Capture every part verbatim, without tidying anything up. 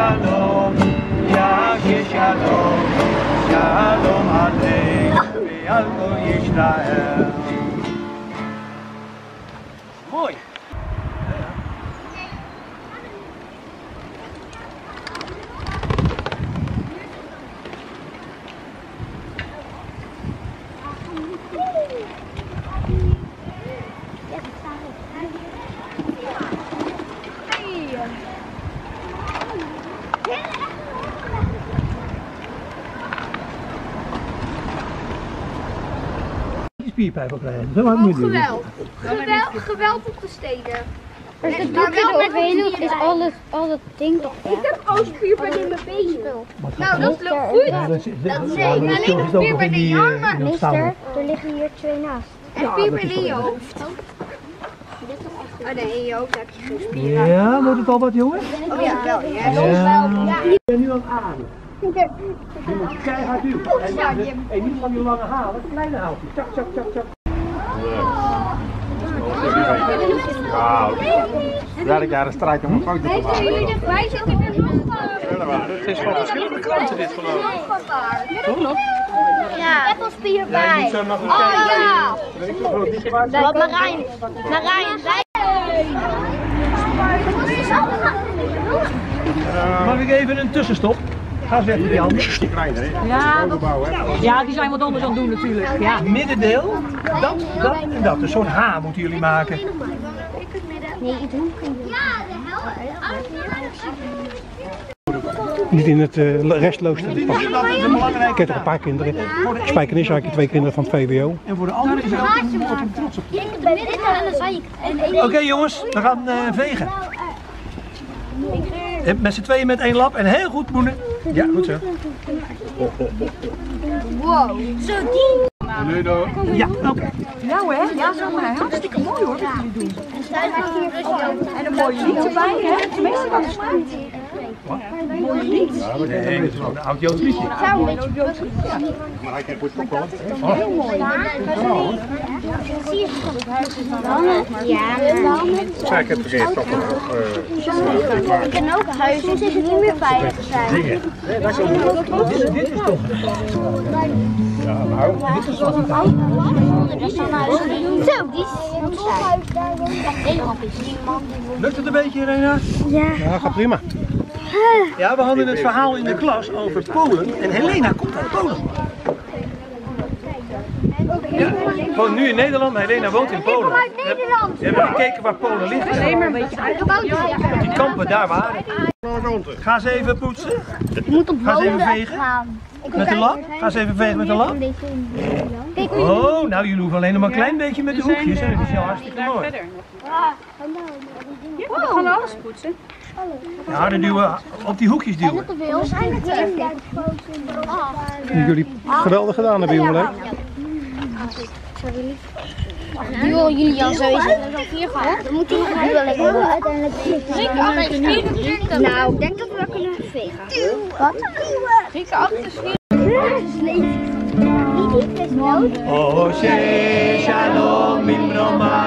shalom, ja shalom, shalom aleinu ve'al kol Yisrael. Mooi. Spierpijp oprijden, zo hard moet je doen. Geweld. Geweld, geweld op de steden. Als het doekje eroverheen doet, is alles, al dat ding toch weg. Ik heb ook spierpijn in mijn benen. Nou, dat loopt Mister, goed. ja, Dat is nee, alleen een spierpijn in je armen. Mister, er liggen hier twee naast. En spierpijn in je hoofd. Oh nee, in je hoofd heb je geen spieren. Ja, wordt het al wat jongens? Oh ja, wel. Ja. Ja. Ik ben nu aan het ademen. Je moet keihard duwen. En, en niet van die lange halen, kleine haaltjes. Tjak, tjak, tjak, tjak. Ja, ik ga de strijd om een foto te maken. Wij zitten er nog. Het is van verschillende kranten dit geloof ik. Ja, ik heb al spierpijn. Oh ja. Wat Marijn, Marijn, wij... Mag ik even een tussenstop? Ga eens weg met die handen. Die kleiner, hè? Ja, dat, ja, die zijn wat anders aan het doen natuurlijk. Ja. Middendeel, dat, dat en dat. Dus zo'n H moeten jullie maken. Nee, ik doe Niet in het uh, restlooster. Dat is een belangrijk. Ik heb er een paar kinderen. Spijkenis, had ik twee kinderen van het V W O. En voor de anderen is er ook een woord om trots op. Oké Oké jongens, we gaan uh, vegen. En met z'n tweeën met één lap en heel goed moenen. Ja, goed zo. Wow. Zo die. Ludo. Ja, oké. Nou hè, ja zo maar. Hartstikke mooi hoor wat jullie doen. En een mooi lied erbij hè, tenminste dat is goed. Een mooi lied. Nee, dat is gewoon een oud Joods liedje. Maar hij kan goed koppelen. Heel mooi. Ja, Ja, ik heb vergeten koppelen. ik ken ook huizen die niet meer veilig zijn. Dit, dit is toch. Ja, nou. Dit is wat het Dat is zo'n huis. Zo, die is Lukt het een beetje, Irena? Ja, gaat prima. Ja, we hadden het verhaal in de klas over Polen en Helena komt uit Polen. Ja, woont nu in Nederland, maar Helena woont in Polen. Nederland. We hebben gekeken waar Polen ligt. Alleen maar een beetje uitgebouwd. Dat die kampen daar waren. Ga ze even poetsen. Je moet op Ga ze even wonen vegen. gaan. Met de lap. Ga ze even vegen met de lap. Oh, nou jullie hoeven alleen nog maar een klein beetje met de hoekjes. Hè. Dat is jou hartstikke mooi. We gaan alles poetsen. Ja, harder duwen, op die hoekjes duwen. Te veel. Zijn het Die jullie geweldig gedaan hebben, jongen. Nu al jullie al sowieso vier gehad. Dan moet hij nu wel lekker uiteindelijk. Nou, ik denk dat we dat kunnen vegen. Wat? Rieke achter schiet. Oh, she shalom imroma.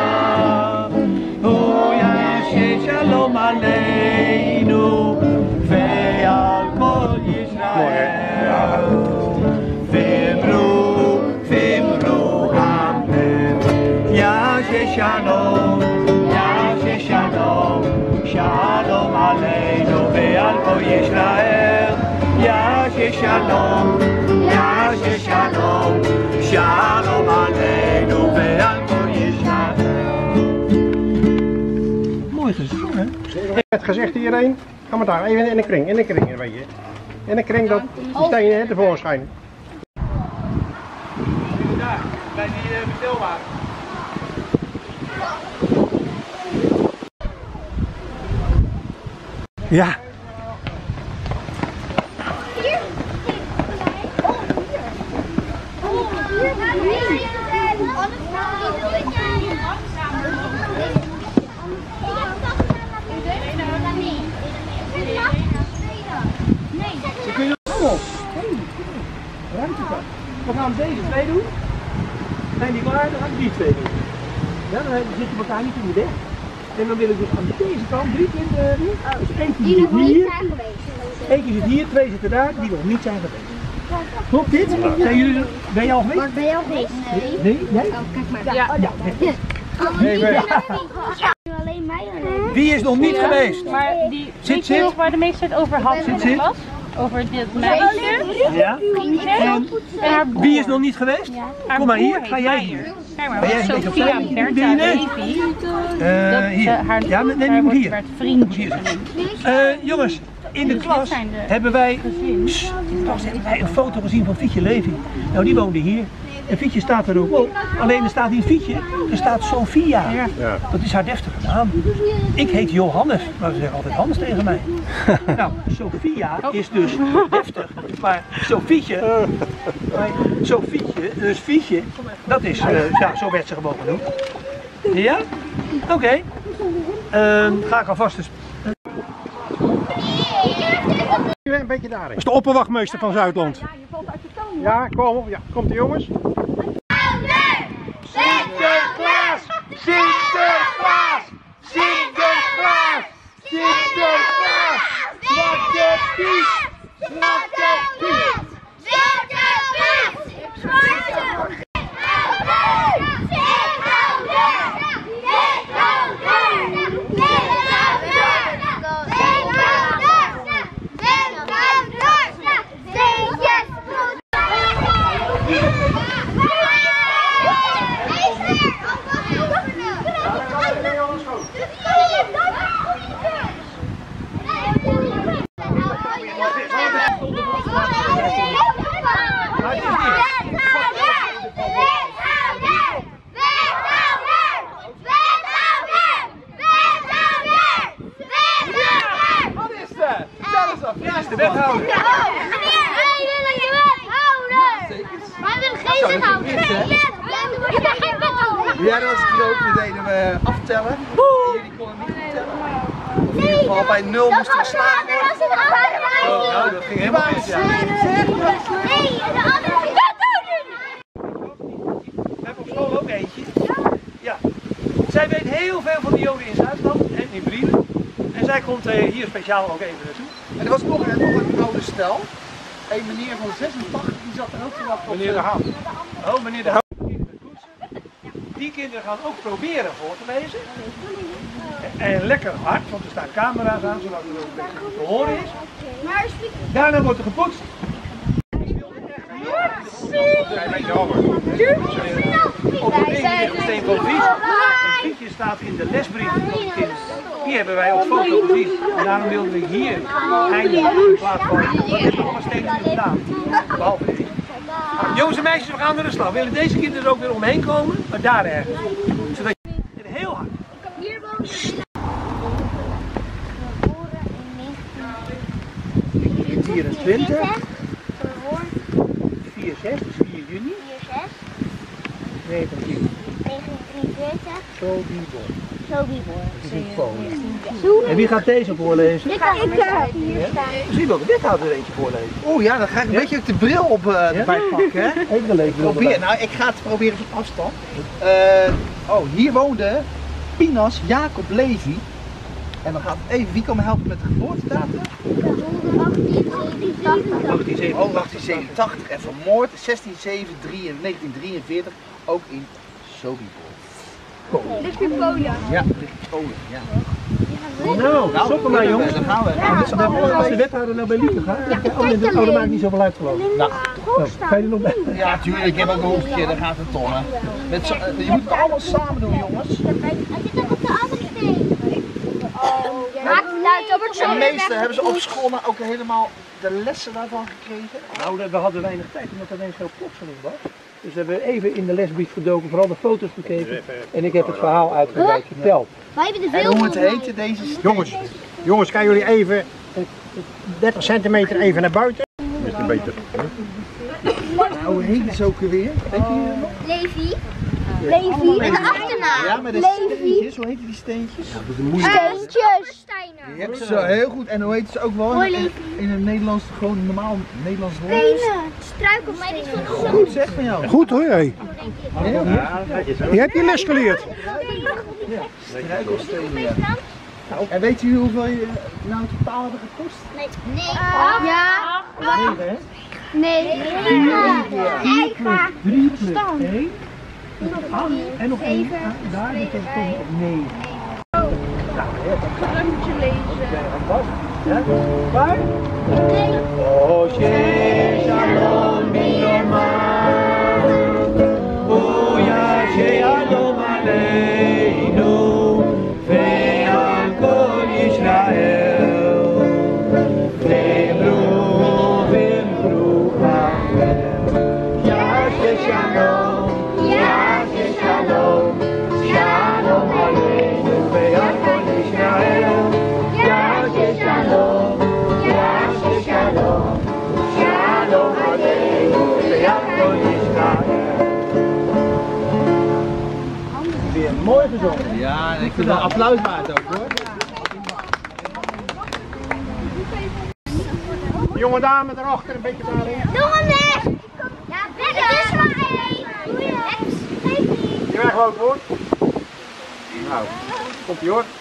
Oh, ja, she shalom aleinu ve'al kol Yisrael. Vimru, vimru, amen. Ja, she shalom, ja, she shalom. Shalom aleinu ve'al kol Yisrael. Ja, she shalom, ja, she shalom. Shalom aleinu ve'al kol Yisrael. Mooi gezongen, hè? Ik heb gezegd hierheen, ga maar daar, even in de kring, in de kring, weet je. In de kring dat die stenen hè, tevoorschijn. Daar, bij die uh, bestelwagen. Ja. Ze kunnen allemaal. Ruimtepak. We gaan deze twee doen. Zijn die klaar? Dan gaan we die twee doen. Ja, dan zitten we elkaar niet in de weg. En dan wil ik dus aan deze kant drie kinderen. Dus eentje Die zit nog niet hier, zijn geweest. eentje zit hier, twee zitten daar, die nog niet zijn geweest. Klopt dit? Zijn jullie, ben je al geweest? Maar ben je al geweest? Nee. Nee? Jij? Oh, kijk maar. Ja. ja. Nee, maar... Alleen mij alleen. Wie is nog niet geweest? Maar die Zit, weet je zit. waar de meester het over had in Zit, de zit. klas? Over dit meisje. Ja. En, en haar broer. Wie is nog niet geweest? Haar Kom maar broer hier, heet ga jij Meijer. hier. Kijk maar, Ben jij want een beetje op Sophia tijd? Bertha Ben je net? Levi. Uh, Dat hier. uh, haar Ja, nee, nee, haar die moet wordt- hier. werd vriendje Hier. genoemd. Uh, jongens, in de Dus klas dit zijn de hebben wij, gezinnen. Sst, in de klas hebben wij een foto gezien van Fietje Levi. Nou, die woonde hier. En Fietje staat er ook op. Alleen er staat niet Fietje, er staat Sophia. Ja. Dat is haar deftige naam. Ik heet Johannes, maar ze zeggen altijd Hans tegen mij. Nou, Sophia is dus deftig, maar Sofietje, maar Sofietje, dus Fietje, dat is, uh, ja, zo werd ze gewoon genoemd. Ja? Oké. Okay. Uh, ga ik alvast eens... Een beetje daarin. Dat is de opperwachtmeester van Zuidland. Ja, kom op. Ja, komt de jongens. Sinterklaas! Sinterklaas! Sinterklaas! Sinterklaas! Zwarte Piet! Zwarte Piet! Wie is de wethouder? Maar we willen geen wethouder. Ik ben geen wethouder. Ja, dat was het ook. We deden we aftellen. En jullie konden niet vertellen. Of in ieder geval bij nul moesten we slagen worden. Oh, nou, dat ging helemaal mis, ja. Nee, de andere wethouder. We hebben op school ook eentje. Ja. Zij weet heel veel van de Joden in Zuidland en in Brielen. En zij komt uh, hier speciaal ook even naartoe. En er was nog, nog een oude stel. Een meneer van zesentachtig, die zat er ook zo wat op. Meneer de Haan. Oh, meneer de Haan. Die kinderen gaan ook proberen voor te lezen. En lekker hard, want er staan camera's aan, zodat het ook een beetje te horen is. Daarna wordt er gepoetst. Op een beetje ligt een steen van Vries. Een Fietje staat in de lesbrief van de kinderen. Die hebben wij op foto gezien. En daarom wilden we hier eindigen in plaats van. Wat hebben we allemaal stenen gedaan? Behalve deze. Jongens en meisjes, we gaan naar de slag. We willen deze kinderen er ook weer omheen komen, maar daar ergens. Zodat je heel hard. vierentwintig. vier zes, dus vier juni. negentien. Sobibor. En wie gaat deze voorlezen? Ik ga ik Ja? Misschien wil de wethouder er eentje voorlezen. Oeh ja, dan ga ik een beetje ook de bril op uh, erbij pakken. Hè? Even de lezen. Probeer, nou ik ga het proberen van afstand. Uh, oh, hier woonde Pinas Jacob Levi. En dan gaat het even, wie kan me helpen met de geboortedatum? achttien zevenentachtig. Oh, achttien zevenentachtig en vermoord zestien zeven negentien drieënveertig, ook in Sobibor. Ligt in Polen. Ja, ligt in Polen, ja. Nou, stoppen maar jongens. Dan gaan we. Als de wethouder nou bij Lieke gaat, oh, nee, dat- oh, dat maakt niet zoveel uit geloof ik. Nou, Nou, ga je er nog bij? ja, tuurlijk, ik heb ook een hoofdje, daar gaat het tonnen. Met zo, je moet het allemaal samen doen, jongens. Hij zit nog op de andere steen. Maakt het uit, dat wordt zo En de weer meeste weg. hebben ze op school nou ook helemaal de lessen daarvan gekregen. Nou, we hadden weinig tijd omdat het ineens zo plotseling was. Dus we hebben even in de lesbrief gedoken, vooral de foto's bekeken. En ik heb het verhaal uitgebreid verteld. Wij hebben de En veel hoe het heette, deze Jongens, jongens, gaan jullie even dertig centimeter even naar buiten? Is het beter? Nou, hoe heette ze ook weer? Weet je nog? Levi. Levi. En de achternaam. Ja, met de steentjes, hoe heette die steentjes? Steentjes. Je hebt ze heel goed, en hoe heet ze ook wel in, in een Nederlands, gewoon normaal Nederlands woord? Stenen. Struikelstenen. Goed zeg van jou. Goed hoor, hé. Je hebt je les geleerd. En weet u hoeveel je nou totaal hebben gekost? Nee. Ja. Nee, hè? Nee. vier plus drie plus één. acht en nog één. Daar zit het toch op negen. Dan moet je lezen. Ja? Waar? Oh, shalom biloma. Oh ja, shalom aleinu. Ve'al kol Yisrael. Ve'bru ve'bru Amen. Ja, shalom. Ja, shalom. Shalom aleinu. Ve'al kol Yisrael. Ja, shalom. Ja, shalom. Shalom aleinu. Ve'al kol Yisrael. Weer mooi gezongen. Ja, en ik vind wel applaus waard ook hoor. Jonge dame daarachter, een beetje daarin. Doe hem weg! Ja, weg! Het is maar één! Doe je weg? Je weglopen hoor. Nou, komt ie hoor.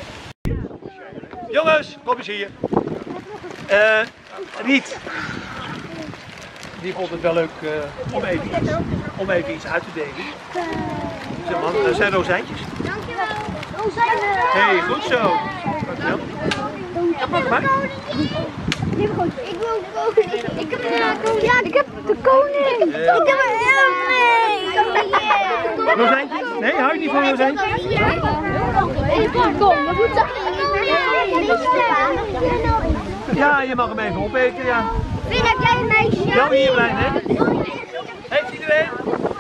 Jongens, kom eens hier. Uh, Riet. Die vond het wel leuk uh, om, even iets, om even iets uit te delen. Zeg maar, dat zijn rozijntjes. Dankjewel. Rozijnen. Hé, hey, goed zo. Dankjewel. Ja, pak maar. Ik wil koning. Ik heb de koning. Ja, ik heb de koning. Uh, ik heb een koning. Rozijntjes? Nee, hou je niet van rozijntjes? Kom, dat moet toch Ja, je mag hem even opeten, ja. Vind heb jij een meisje? Wel hier blijven, hè? Heeft iedereen?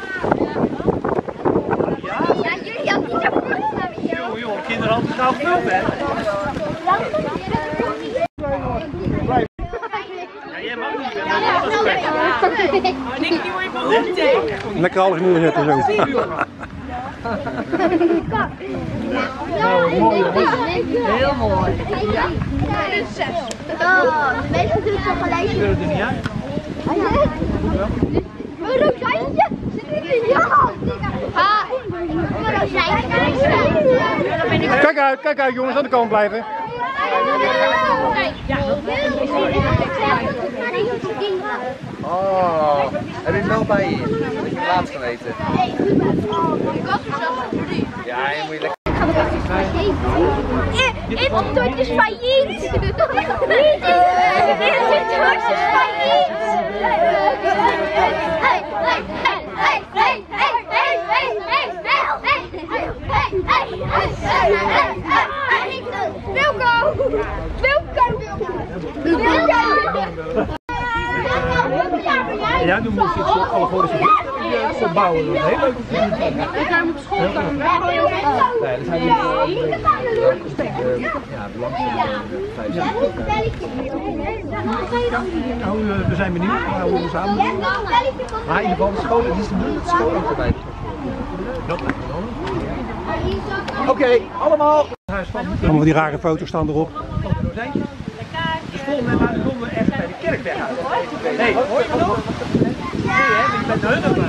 Ja? Ja, jullie hadden niet zo goed. Joh, joh, kinderen hadden het nou veel, hè? Ja, jij mag niet, hè? Lekker alles neerzetten zo. Heel mooi. Oh, de meeste doen het zo gelezen. Ik wil het er niet uit. Een rozijntje? Ja! Ha! Een rozijntje. Kijk uit, kijk uit jongens, aan de kant blijven. Oh, heb je hem wel bij je? Dat heb je laatst geweten. Ja, je moet je lekker... Intertoys is failliet! Intertoys is failliet! Hey, hey, hey, hey, hey, hey, hey, hey, hey, hey, hey, Wilco! Wilco! Wilco! Ja, nu moet je het zo alle voor de opbouwen. Dat is heel leuk. Ik ga hem op school gaan. Nee, dat zijn die... Ja, Nou, we zijn benieuwd hoe we samen doen. Maar in ieder geval de school, het is de bedoeling dat de school ook erbij Dat lijkt me wel. Oké, allemaal! Allemaal die rare foto's staan erop. Dus volgens mij komen we echt bij de kerkweg uit. Hé, hey, hoor je me nog? Nee, hè, ik ben de hunne.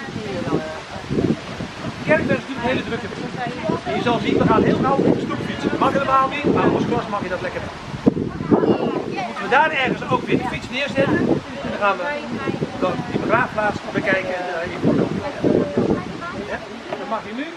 De kerkweg is natuurlijk een hele drukke weg. En je zal zien, we gaan heel gauw op de stoep fietsen. Mag helemaal niet, maar als klas mag je dat lekker doen. Dan moeten we daar ergens ook weer de fiets neerzetten. En dan gaan we dan die begraafplaats bekijken en uh, in foto. Ja, dan mag je nu.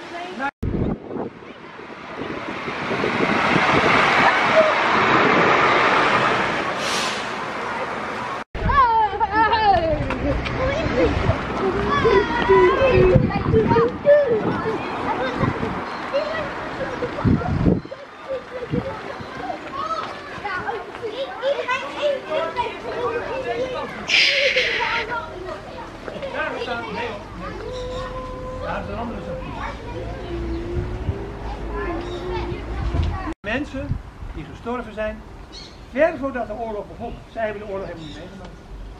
Mensen die gestorven zijn, ver voordat de oorlog begon. Zij hebben de oorlog helemaal niet meegemaakt.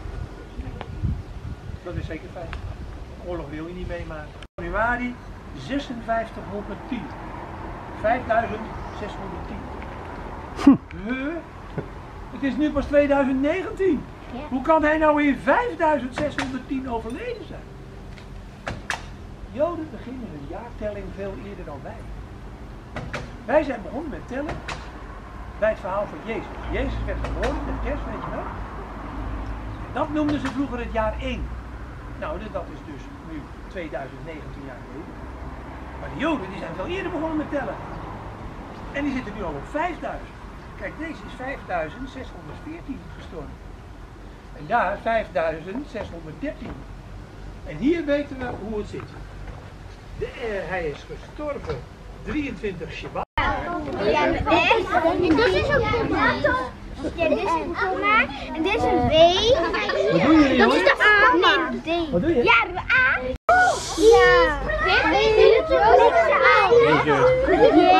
Dat is zeker feit. De oorlog wil je niet meemaken. Januari zesenvijftighonderdtien. vijfduizend zeshonderdtien. Huh? Het is nu pas tweeduizend negentien. Hoe kan hij nou in vijfduizend zeshonderdtien overleden zijn? Joden beginnen hun jaartelling veel eerder dan wij. Wij zijn begonnen met tellen bij het verhaal van Jezus. Jezus werd geboren met kerst, weet je wel. En dat noemden ze vroeger het jaar één. Nou, dat is dus nu tweeduizend negentien jaar geleden. Maar de Joden die zijn veel eerder begonnen met tellen. En die zitten nu al op vijfduizend. Kijk, deze is vijfduizend zeshonderdveertien gestorven. En daar vijfduizend zeshonderddertien. En hier weten we hoe het zit. De, uh, hij is gestorven drieëntwintig Shabbat. Ja, en dit is een komma. Ja, dit is een komma. En dit is een W. Wat doen jullie, Dat is de A. Nee, de D. Wat doe je? Ja, de A. Ja. Dit is de A. Dit is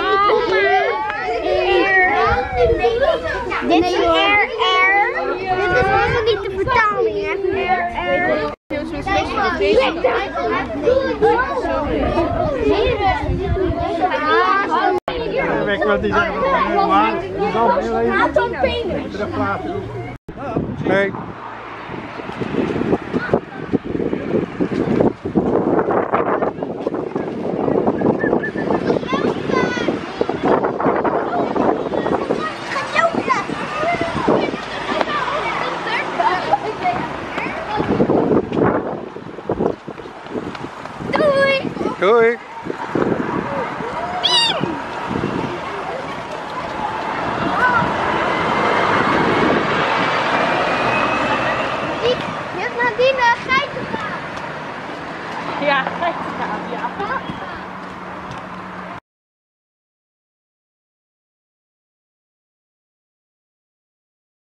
R, R. Dit is helemaal niet de vertaling, hè? R, R. Weg wat die zeggen, maar dan heel even terug plaatsen. Nee. Doei! Dit is Nadine, geitenpaard. Ja, geitenpaard, ja.